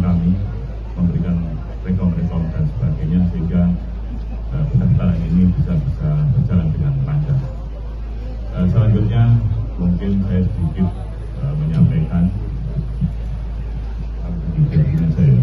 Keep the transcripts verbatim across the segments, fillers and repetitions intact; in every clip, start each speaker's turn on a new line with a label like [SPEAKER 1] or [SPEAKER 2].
[SPEAKER 1] kami memberikan rekom-rekom dan sebagainya sehingga uh, pendaftaran ini bisa bisa berjalan dengan lancar. Uh, selanjutnya mungkin saya sedikit uh, menyampaikan sedikit saya.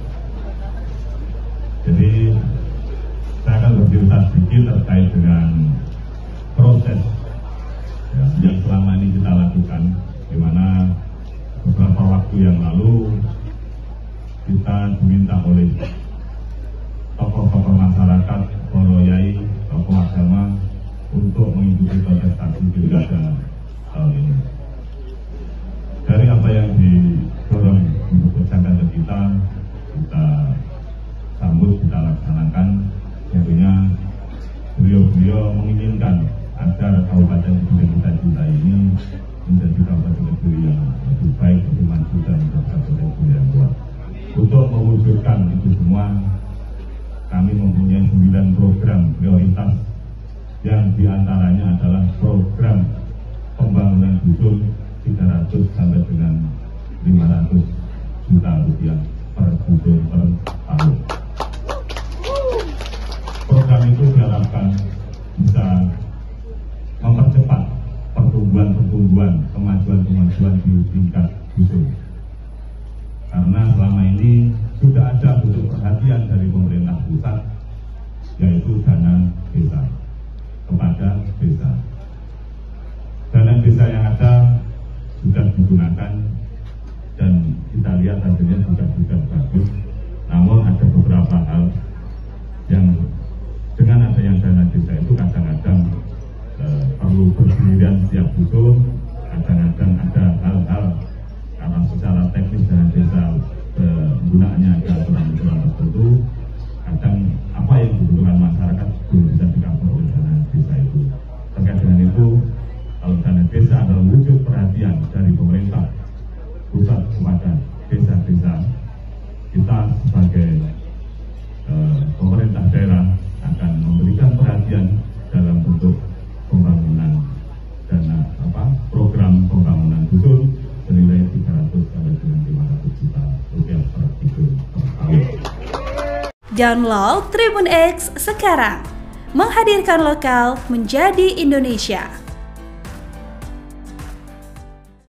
[SPEAKER 1] Jadi saya akan bercerita sedikit terkait dengan proses ya, yang selama ini kita lakukan, di mana beberapa waktu yang lalu kita diminta oleh tokoh-tokoh masyarakat, para yai, tokoh agama untuk mengikuti kontestasi pilkada tahun ini. Dari apa yang didorong untuk berjangka ke kita, kita sambut, kita laksanakan. Tentunya beliau-beliau menginginkan agar kabupaten yang kita cintai ini menjadi kabupaten negeri yang lebih baik, lebih maju dan kabupaten negeri yang kuat. Untuk mewujudkan itu semua, kami mempunyai sembilan program prioritas yang diantaranya adalah program pembangunan dusun tiga ratus sampai dengan lima ratus juta rupiah per dusun per tahun. Program itu diharapkan bisa mempercepat pertumbuhan-pertumbuhan, kemajuan-kemajuan di tingkat dusun. Karena selama ini sudah ada bentuk perhatian dari pemerintah pusat, yaitu dana desa kepada desa. Dana desa yang ada sudah digunakan dan kita lihat hasilnya juga sudah bagus. Namun ada beberapa hal yang dengan adanya dana desa itu kadang-kadang eh, perlu bersendirian setiap dusun, kadang-kadang ada hal-hal karena secara teknis dana desa eh, gunaannya ada aturan-aturan tertentu, kadang apa yang dibutuhkan masyarakat belum bisa di-cover oleh dana desa itu. Terkait dengan itu, kalau dana desa adalah wujud perhatian dari pemerintah pusat kepada desa-desa, kita sebagai eh, pemerintah daerah akan memberikan perhatian dalam bentuk pembangunan dana apa program pembangunan dusun senilai tiga ratus sampai dengan lima ratus juta rupiah per dusun per tahun.
[SPEAKER 2] Download Tribun X sekarang, menghadirkan lokal menjadi Indonesia.